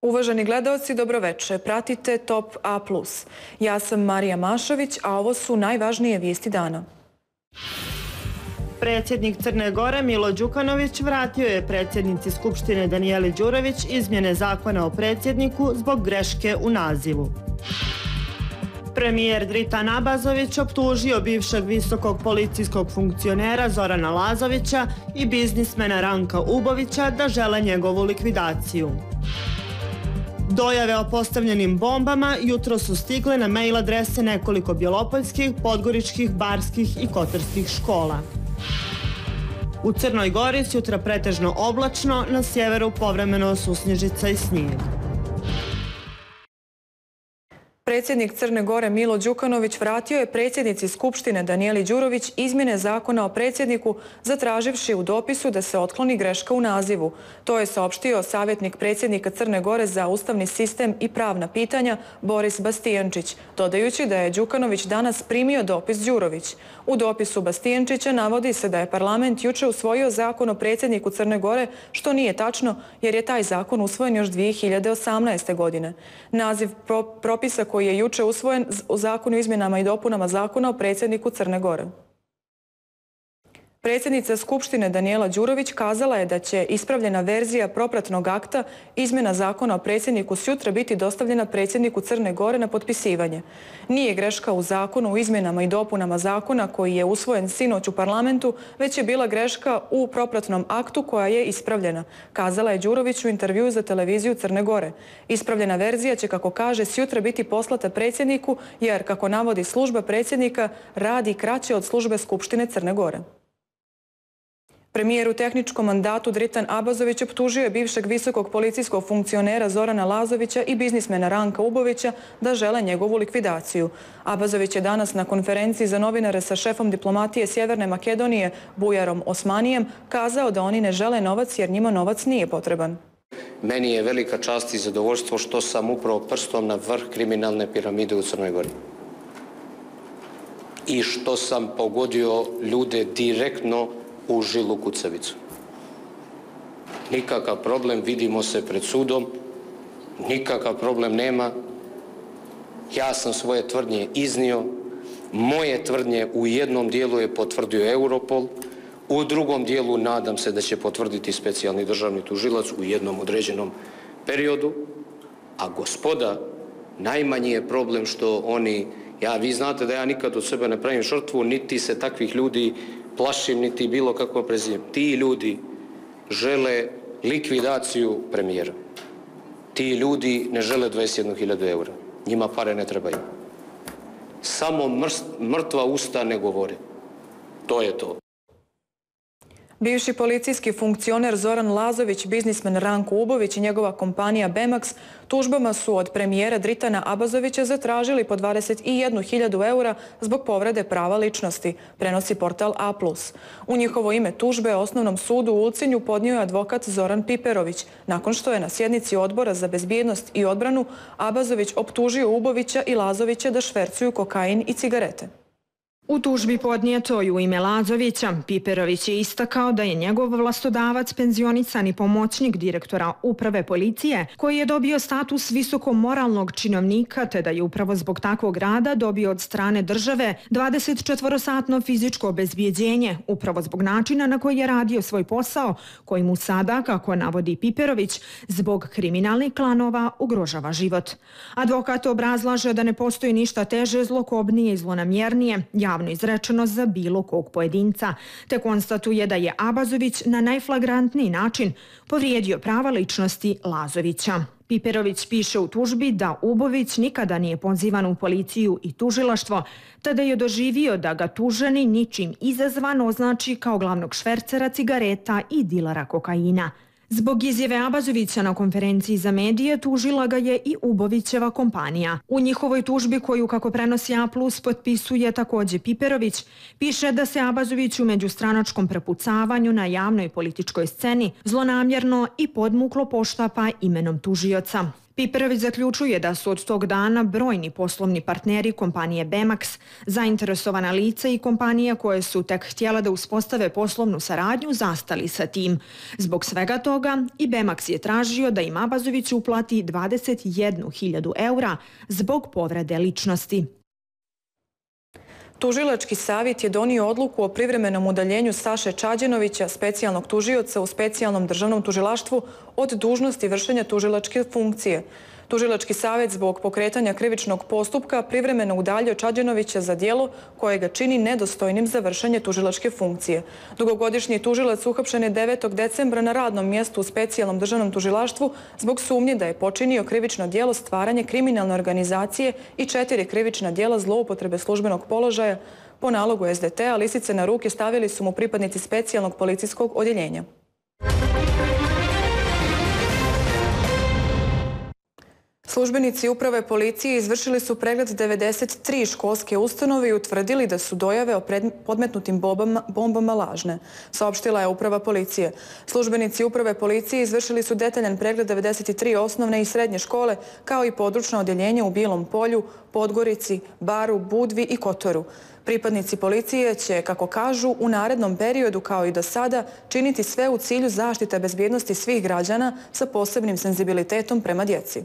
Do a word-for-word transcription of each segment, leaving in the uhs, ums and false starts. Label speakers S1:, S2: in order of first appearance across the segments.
S1: Uvaženi gledaoci, dobroveče. Pratite Top A plus. Ja sam Marija Mašović, a ovo su najvažnije vijesti dana.
S2: Predsjednik Crne Gore Milo Đukanović vratio je predsjednici Skupštine Danijeli Đurović izmjene zakona o predsjedniku zbog greške u nazivu. Premijer Dritan Abazović optužio bivšeg visokog policijskog funkcionera Zorana Lazovića i biznismena Ranka Ubovića da žele njegovu likvidaciju. Dojave o postavljenim bombama jutro su stigle na mail adrese nekoliko bjelopoljskih, podgoričkih, barskih i kotarskih škola. U Crnoj Gori sutra pretežno oblačno, na sjeveru povremeno susnježica i snijeg.
S1: Predsjednik Crne Gore Milo Đukanović vratio je predsjednici Skupštine Danijeli Đurović izmjene zakona o predsjedniku, zatraživši u dopisu da se otkloni greška u nazivu. To je saopštio savjetnik predsjednika Crne Gore za ustavni sistem i pravna pitanja Boris Bastijančić, dodajući da je Đukanović danas primio dopis Đurović. U dopisu Bastijančića navodi se da je parlament juče usvojio zakon o predsjedniku Crne Gore, što nije tačno jer je taj zakon usvojen još dvije hiljade osamnaeste. godine. Naziv pro propisa koji je juče usvojen u zakonu o izmjenama i dopunama zakona o predsjedniku Crne Gore. Predsjednica Skupštine Danijela Đurović kazala je da će ispravljena verzija propratnog akta izmjena zakona o predsjedniku sutra biti dostavljena predsjedniku Crne Gore na potpisivanje. Nije greška u zakonu o izmjenama i dopunama zakona koji je usvojen sinoć u parlamentu, već je bila greška u propratnom aktu koja je ispravljena, kazala je Đurović u intervjuu za televiziju Crne Gore. Ispravljena verzija će, kako kaže, sutra biti poslata predsjedniku jer, kako navodi služba predsjednika, radi kraće od službe Skupštine Crne Gore. Premijer u tehničkom mandatu Dritan Abazović optužio je bivšeg visokog policijskog funkcionera Zorana Lazovića i biznismena Ranka Ubovića da žele njegovu likvidaciju. Abazović je danas na konferenciji za novinare sa šefom diplomatije Sjeverne Makedonije Bujarom Osmanijem kazao da oni ne žele novac jer njima novac nije potreban.
S3: Meni je velika čast i zadovoljstvo što sam upravo prstom na vrh kriminalne piramide u Crnoj Gori. I što sam pogodio ljude direktno u žilu kucavicu. Nikakav problem, vidimo se pred sudom, nikakav problem nema. Ja sam svoje tvrdnje iznio, moje tvrdnje u jednom dijelu je potvrdio Europol, u drugom dijelu nadam se da će potvrditi specijalni državni tužilac u jednom određenom periodu, a gospoda, najmanji je problem što oni, ja, vi znate da ja nikad od sebe ne pravim žrtvu, niti se takvih ljudi plašim, niti bilo kako prezijem. Ti ljudi žele likvidaciju premijera. Ti ljudi ne žele dvadeset jednu hiljadu eura. Njima pare ne trebaju. Samo mrtva usta ne govore. To je to.
S1: Bivši policijski funkcioner Zoran Lazović, biznismen Ranko Ubović i njegova kompanija Bemax tužbama su od premijera Dritana Abazovića zatražili po dvadeset jednu hiljadu eura zbog povrede prava ličnosti, prenosi portal A plus. U njihovo ime tužbe osnovnom sudu u Ulcinju podnio je advokat Zoran Piperović, nakon što je na sjednici Odbora za bezbjednost i odbranu Abazović optužio Ubovića i Lazovića da švercuju kokain i cigarete.
S4: U tužbi podnijetoj u ime Lazovića, Piperović je istakao da je njegov vlastodavac penzionisani pomoćnik direktora uprave policije, koji je dobio status visokomoralnog činovnika, te da je upravo zbog takvog rada dobio od strane države dvadesetčetvorosatno fizičko obezbijeđenje, upravo zbog načina na koji je radio svoj posao, koji mu sada, kako navodi Piperović, zbog kriminalnih klanova ugrožava život. Advokat obrazlaže da ne postoji ništa teže, zlokobnije i zlonamjernije, javno izrečeno za bilo kog pojedinca, te konstatuje da je Abazović na najflagrantniji način povrijedio prava ličnosti Lazovića. Piperović piše u tužbi da Ubović nikada nije pozivan u policiju i tužilaštvo, te da je doživio da ga tuženi ničim izazvan označi kao glavnog švercera cigareta i dilara kokaina. Zbog izjave Abazovića na konferenciji za medije tužila ga je i Ubovićeva kompanija. U njihovoj tužbi, koju, kako prenosi A plus, potpisuje također Piperović, piše da se Abazović u međustranačkom prepucavanju na javnoj političkoj sceni zlonamjerno i podmuklo poštapa imenom tužioca. Piperović zaključuje da su od tog dana brojni poslovni partneri kompanije Bemax, zainteresovana lica i kompanije koje su tek htjela da uspostave poslovnu saradnju zastali sa tim. Zbog svega toga i Bemax je tražio da im Abazović uplati dvadeset jednu hiljadu eura zbog povrede ličnosti.
S1: Tužilački savjet je donio odluku o privremenom udaljenju Saše Čađenovića, specijalnog tužioca u specijalnom državnom tužilaštvu, od dužnosti vršenja tužilačke funkcije. Tužilački savjet zbog pokretanja krivičnog postupka privremeno udaljio Čađenovića za djelo koje ga čini nedostojnim za vršenje tužilačke funkcije. Dugogodišnji tužilac uhapšen je devetog decembra na radnom mjestu u specijalnom državnom tužilaštvu zbog sumnje da je počinio krivično djelo stvaranje kriminalne organizacije i četiri krivična djela zloupotrebe službenog položaja. Po nalogu S D T-a lisice na ruke stavili su mu pripadnici specijalnog policijskog odjeljenja. Službenici uprave policije izvršili su pregled devedeset tri školske ustanove i utvrdili da su dojave o podmetnutim bombama lažne, saopštila je uprava policije. Službenici uprave policije izvršili su detaljan pregled devedeset tri osnovne i srednje škole, kao i područna odjeljenja u Bilom Polju, Podgorici, Baru, Budvi i Kotoru. Pripadnici policije će, kako kažu, u narednom periodu, kao i do sada, činiti sve u cilju zaštite bezbjednosti svih građana sa posebnim senzibilitetom prema djeci.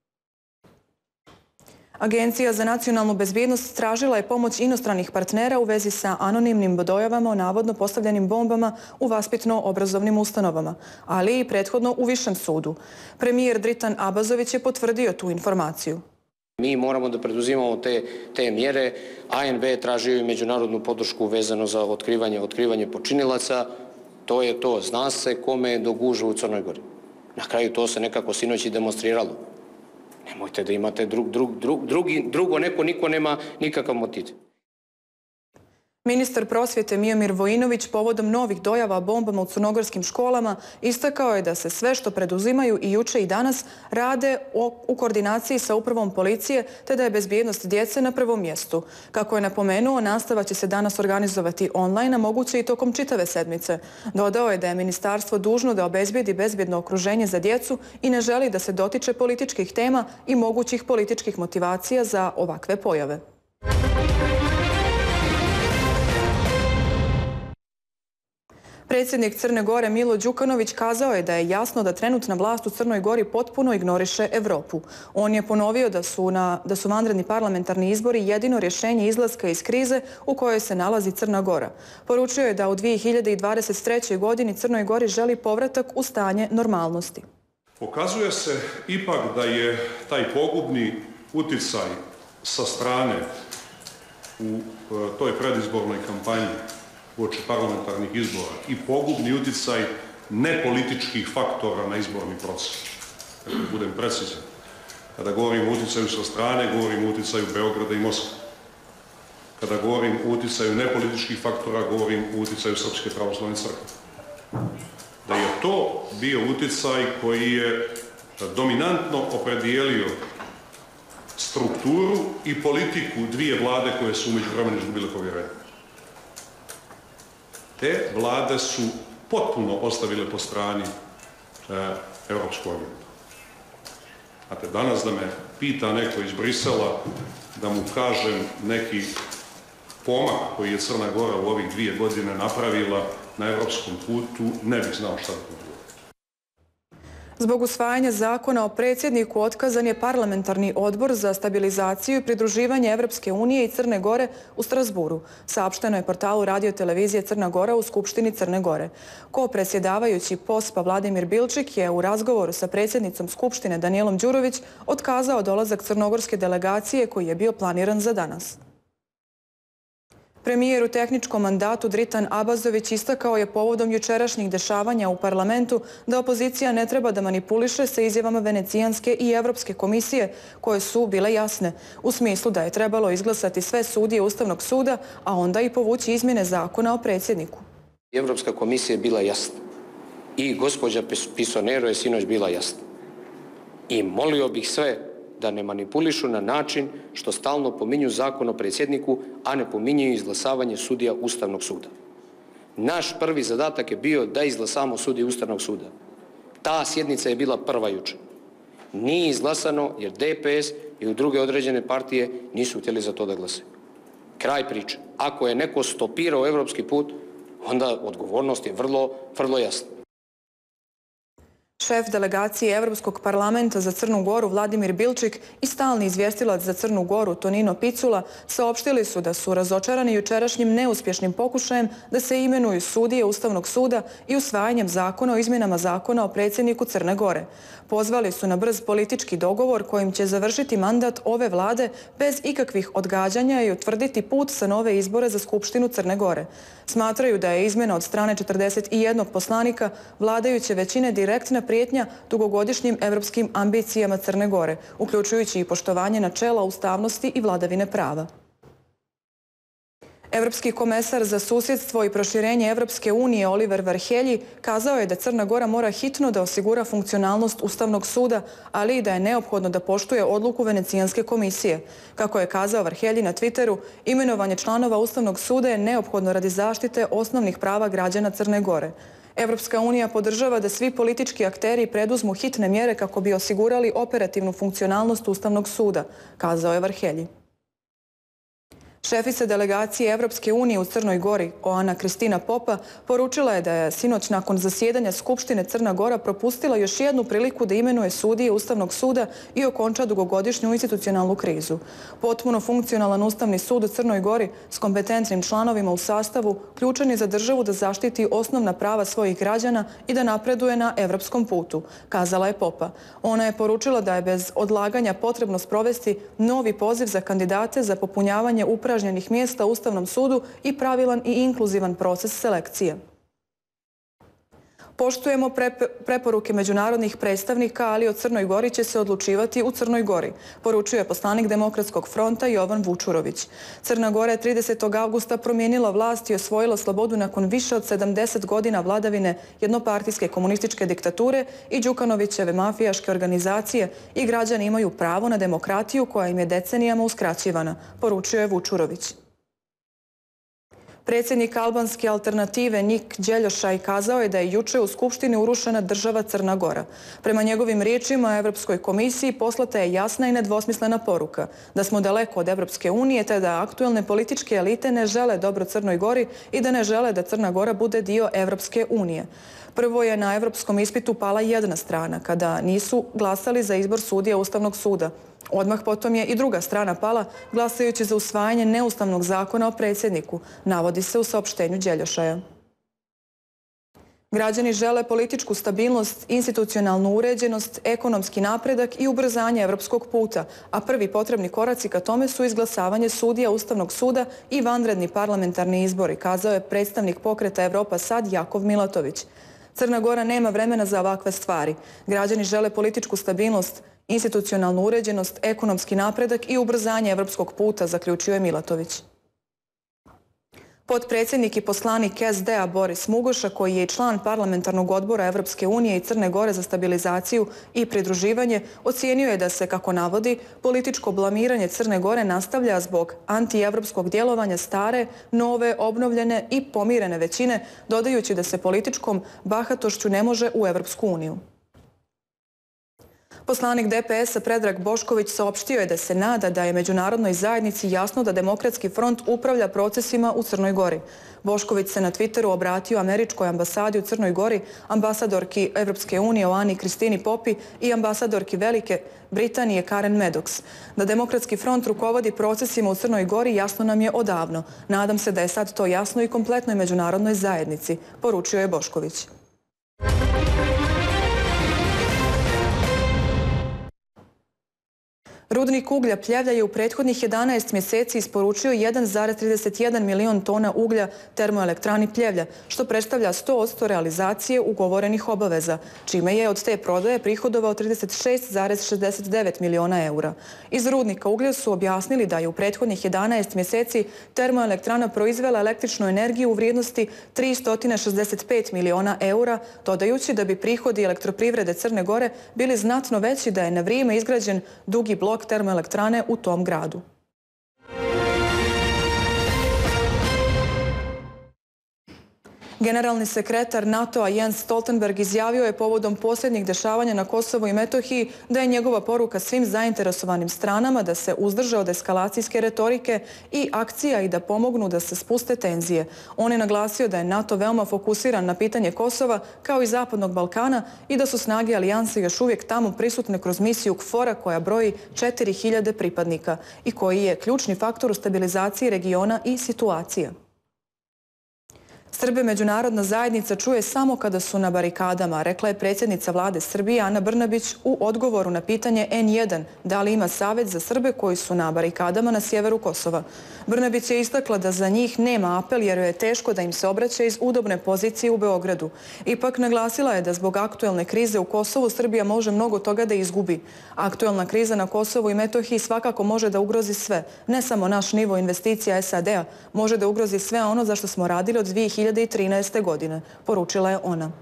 S1: Agencija za nacionalnu bezbjednost tražila je pomoć inostranih partnera u vezi sa anonimnim dojavama o navodno postavljenim bombama u vaspitno-obrazovnim ustanovama, ali i prethodno u Višem sudu. Premijer Dritan Abazović je potvrdio tu informaciju.
S3: Mi moramo da preduzimamo te, te mjere. A N B tražio i međunarodnu podršku vezano za otkrivanje, otkrivanje počinilaca. To je to. Zna se kome je do gužve u Crnoj Gori. Na kraju to se nekako sinoć i demonstriralo. Nemojte da imate drug, drug, drug, drugi, drugo neko, niko nema nikakav motiv.
S1: Ministar prosvjete Miomir Vojinović povodom novih dojava o bombama u crnogorskim školama istakao je da se sve što preduzimaju i juče i danas rade u koordinaciji sa upravom policije, te da je bezbjednost djece na prvom mjestu. Kako je napomenuo, nastava će se danas organizovati online, a moguće i tokom čitave sedmice. Dodao je da je ministarstvo dužno da obezbijedi bezbjedno okruženje za djecu i ne želi da se dotiče političkih tema i mogućih političkih motivacija za ovakve pojave. Predsjednik Crne Gore Milo Đukanović kazao je da je jasno da trenutna vlast u Crnoj Gori potpuno ignoriše Evropu. On je ponovio da su, na, da su vanredni parlamentarni izbori jedino rješenje izlaska iz krize u kojoj se nalazi Crna Gora. Poručio je da u dvije hiljade dvadeset trećoj. godini Crnoj Gori želi povratak u stanje normalnosti.
S5: Pokazuje se ipak da je taj pogubni uticaj sa strane u toj predizbornoj kampanji uoči parlamentarnih izbora i pogubni uticaj nepolitičkih faktora na izborni proces. Kako budem precizan. Kada govorim o uticaju sa strane, govorim o uticaju Beograda i Moskve. Kada govorim o uticaju nepolitičkih faktora, govorim o uticaju Srpske pravoslavne crkve. Da je to bio uticaj koji je dominantno opredijelio strukturu i politiku dvije vlade koje su umeđu vremenu izgubile povjerenje. Te vlade su potpuno ostavile po strani e, Evropsku agendu. Znate, danas da me pita neko iz Brisela da mu kažem neki pomak koji je Crna Gora u ovih dvije godine napravila na evropskom putu, ne bih znao šta da govorim.
S1: Zbog usvajanja zakona o predsjedniku otkazan je parlamentarni odbor za stabilizaciju i pridruživanje Evropske unije i Crne Gore u Strasburu. Saopšteno je portalu radio televizije Crna Gora u Skupštini Crne Gore. Ko-predsjedavajući P O S P-a Vladimir Bilčik je u razgovoru sa predsjednicom Skupštine Danijelom Đurović otkazao dolazak crnogorske delegacije koji je bio planiran za danas. Premijer u tehničkom mandatu Dritan Abazović istakao je povodom jučerašnjih dešavanja u parlamentu da opozicija ne treba da manipuliše sa izjavama Venecijanske i Evropske komisije koje su bile jasne, u smislu da je trebalo izglasati sve sudije Ustavnog suda, a onda i povući izmjene zakona o predsjedniku.
S3: Evropska komisija je bila jasna i gospođa Pisonero je sinoć bila jasna. I molio bih sve da ne manipulišu na način što stalno pominju zakon o predsjedniku, a ne pominju izglasavanje sudija Ustavnog suda. Naš prvi zadatak je bio da izglasamo sudije Ustavnog suda. Ta sjednica je bila prva juče. nije izglasano jer D P S i u druge određene partije nisu htjeli za to da glasaju. Kraj priče. Ako je neko stopirao evropski put, onda odgovornost je vrlo, vrlo jasna.
S1: Šef delegacije Evropskog parlamenta za Crnu Goru Vladimir Bilčik i stalni izvjestilac za Crnu Goru Tonino Picula saopštili su da su razočarani jučerašnjim neuspješnim pokušajem da se imenuju sudije Ustavnog suda i usvajanjem zakona o izmjenama zakona o predsjedniku Crne Gore. Pozvali su na brz politički dogovor kojim će završiti mandat ove vlade bez ikakvih odgađanja i utvrditi put sa nove izbore za Skupštinu Crne Gore. Smatraju da je izmjena od strane četrdeset jednog poslanika vladajuće većine direktna prijetnja dugogodišnjim evropskim ambicijama Crne Gore, uključujući i poštovanje načela ustavnosti i vladavine prava. Evropski komesar za susjedstvo i proširenje Evropske unije Oliver Varhelyi kazao je da Crna Gora mora hitno da osigura funkcionalnost Ustavnog suda, ali i da je neophodno da poštuje odluku Venecijanske komisije. Kako je kazao Varhelyi na Twitteru, imenovanje članova Ustavnog suda je neophodno radi zaštite osnovnih prava građana Crne Gore. Evropska unija podržava da svi politički akteri preduzmu hitne mjere kako bi osigurali operativnu funkcionalnost Ustavnog suda, kazao je Varhelyi. Šefica delegacije Evropske unije u Crnoj Gori, Oana Kristina Popa, poručila je da je sinoć nakon zasjedanja Skupštine Crna Gora propustila još jednu priliku da imenuje sudije Ustavnog suda i okonča dugogodišnju institucionalnu krizu. Potpuno funkcionalan Ustavni sud u Crnoj Gori s kompetentnim članovima u sastavu ključan je za državu da zaštiti osnovna prava svojih građana i da napreduje na evropskom putu, kazala je Popa. Ona je poručila da je bez odlaganja potrebno sprovesti novi poziv za kandidate za popunjavanje upravljanja upražnjenih mjesta u Ustavnom sudu i pravilan i inkluzivan proces selekcije. Poštujemo preporuke međunarodnih predstavnika, ali o Crnoj Gori će se odlučivati u Crnoj Gori, poručuje poslanik Demokratskog fronta Jovan Vučurović. Crna Gora je tridesetog avgusta promijenila vlast i osvojila slobodu nakon više od sedamdeset godina vladavine jednopartijske komunističke diktature i Đukanovićeve mafijaške organizacije i građani imaju pravo na demokratiju koja im je decenijama uskraćivana, poručuje Vučurović. Predsjednik albanske alternative Nik Đeljošaj kazao je da je juče u Skupštini urušena država Crna Gora. Prema njegovim riječima Evropskoj komisiji poslata je jasna i nedvosmislena poruka da smo daleko od Evropske unije te da aktuelne političke elite ne žele dobro Crnoj Gori i da ne žele da Crna Gora bude dio Evropske unije. Prvo je na evropskom ispitu pala jedna strana kada nisu glasali za izbor sudija Ustavnog suda. Odmah potom je i druga strana pala glasajući za usvajanje neustavnog zakona o predsjedniku, navodi se u saopštenju Đeljošaja. Građani žele političku stabilnost, institucionalnu uređenost, ekonomski napredak i ubrzanje evropskog puta, a prvi potrebni koraci ka tome su izglasavanje sudija Ustavnog suda i vanredni parlamentarni izbori, kazao je predstavnik pokreta Evropa Sad Jakov Milatović. Crna Gora nema vremena za ovakve stvari. Građani žele političku stabilnost, institucionalnu uređenost, ekonomski napredak i ubrzanje evropskog puta, zaključio je Milatović. Potpredsjednik i poslanik S D A Boris Mugoša, koji je i član parlamentarnog odbora Evropske unije i Crne Gore za stabilizaciju i pridruživanje, ocijenio je da se, kako navodi, političko blamiranje Crne Gore nastavlja zbog antievropskog djelovanja stare, nove, obnovljene i pomirene većine, dodajući da se političkom bahatošću ne može u Evropsku uniju. Poslanik D P S-a Predrag Bošković saopštio je da se nada da je međunarodnoj zajednici jasno da Demokratski front upravlja procesima u Crnoj Gori. Bošković se na Twitteru obratio američkoj ambasadi u Crnoj Gori, ambasadorki Evropske unije Oani Kristini Popi i ambasadorki Velike Britanije Karen Maddox. Da Demokratski front rukovodi procesima u Crnoj Gori jasno nam je odavno. Nadam se da je sad to jasno i kompletnoj međunarodnoj zajednici, poručio je Bošković. Rudnik uglja Pljevlja je u prethodnih jedanaest mjeseci isporučio jedan zarez trideset jedan milion tona uglja termoelektrani Pljevlja, što predstavlja sto posto realizacije ugovorenih obaveza, čime je od te prodaje prihodovao trideset šest zarez šezdeset devet miliona eura. Iz rudnika uglja su objasnili da je u prethodnih jedanaest mjeseci termoelektrana proizvela električnu energiju u vrijednosti tristo šezdeset pet miliona eura, dodajući da bi prihodi elektroprivrede Crne Gore bili znatno veći da je na vrijeme izgrađen dugi blok termoelektrane u tom gradu. Generalni sekretar NATO-a Jens Stoltenberg izjavio je povodom posljednjih dešavanja na Kosovu i Metohiji da je njegova poruka svim zainteresovanim stranama da se uzdrže od eskalacijske retorike i akcija i da pomognu da se spuste tenzije. On je naglasio da je NATO veoma fokusiran na pitanje Kosova kao i Zapadnog Balkana i da su snage alijanse još uvijek tamo prisutne kroz misiju KFOR-a koja broji četiri hiljade pripadnika i koji je ključni faktor u stabilizaciji regiona i situacije. Srbe međunarodna zajednica čuje samo kada su na barikadama, rekla je predsjednica vlade Srbije Ana Brnabić u odgovoru na pitanje en jedan da li ima savjet za Srbe koji su na barikadama na sjeveru Kosova. Brnabić je istakla da za njih nema apel jer joj je teško da im se obraća iz udobne pozicije u Beogradu. Ipak naglasila je da zbog aktuelne krize u Kosovu Srbija može mnogo toga da izgubi. Aktuelna kriza na Kosovu i Metohiji svakako može da ugrozi sve, ne samo naš nivo investicija es a de a, može da ugrozi sve ono za što smo radili od dvije hiljade trinaeste. godine, poručila je ona.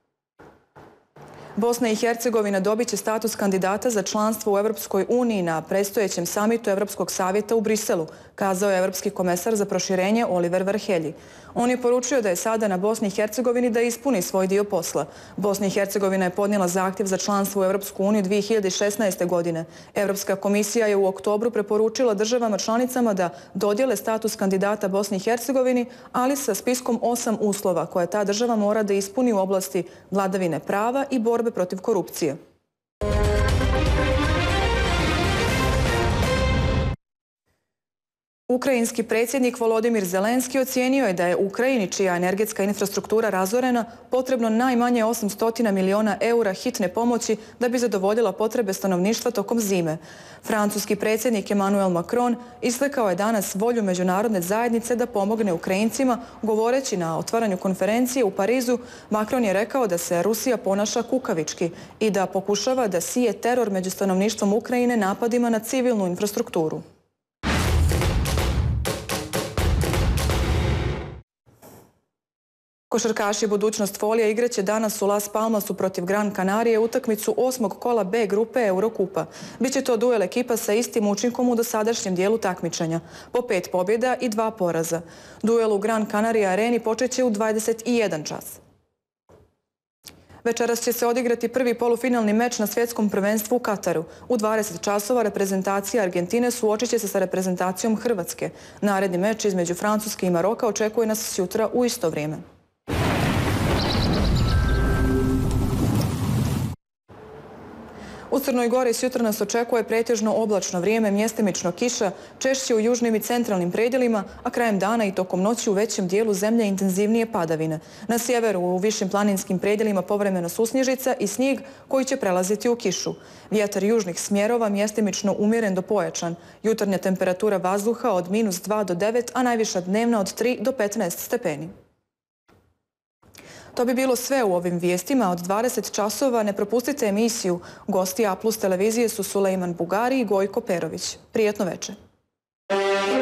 S1: Bosna i Hercegovina dobit će status kandidata za članstvo u Evropskoj uniji na predstojećem samitu Evropskog savjeta u Briselu, kazao je Evropski komesar za proširenje Oliver Varhelji. On je poručio da je sada na Bosni i Hercegovini da ispuni svoj dio posla. Bosna i Hercegovina je podnijela zahtjev za članstvo u Evropsku uniju dvije hiljade šesnaeste. godine. Evropska komisija je u oktobru preporučila državama članicama da dodijele status kandidata Bosni i Hercegovini, ali sa spiskom osam uslova koje ta država mora da ispuni u oblasti vladavine prava i borbe protiv korupcije. Ukrajinski predsjednik Volodimir Zelenski ocijenio je da je Ukrajini, čija energetska infrastruktura razorena, potrebno najmanje osamsto miliona eura hitne pomoći da bi zadovoljila potrebe stanovništva tokom zime. Francuski predsjednik Emmanuel Macron istakao je danas volju međunarodne zajednice da pomogne Ukrajincima, govoreći na otvaranju konferencije u Parizu. Macron je rekao da se Rusija ponaša kukavički i da pokušava da sije teror među stanovništvom Ukrajine napadima na civilnu infrastrukturu. Košarkaši budućnost Folija igraće danas u Las Palmasu protiv Gran Canarije utakmicu osmog kola B grupe Eurokupa. Biće to duel ekipa sa istim učinkom u dosadašnjem dijelu takmičenja, po pet pobjeda i dva poraza. Duel u Gran Canaria areni počeće u dvadeset jedan čas. Večeras će se odigrati prvi polufinalni meč na svjetskom prvenstvu u Kataru. U dvadeset časova reprezentacija Argentine suočit će se sa reprezentacijom Hrvatske. Naredni meč između Francuske i Maroka očekuje nas sutra u isto vrijeme. U Crnoj Gori sutra nas očekuje pretežno oblačno vrijeme, mjestimično kiša, češće u južnim i centralnim predjelima, a krajem dana i tokom noći u većem dijelu zemlje intenzivnije padavine. Na sjeveru u višim planinskim predjelima povremeno susnježica i snijeg koji će prelaziti u kišu. Vjetar južnih smjerova mjestimično umjeren do pojačan. Jutarnja temperatura vazduha od minus dva do devet, a najviša dnevna od tri do petnaest stepeni. To bi bilo sve u ovim vijestima. Od dvadeset časova ne propustite emisiju. Gosti A plus televizije su Sulejman Bugari i Gojko Perović. Prijetno večer.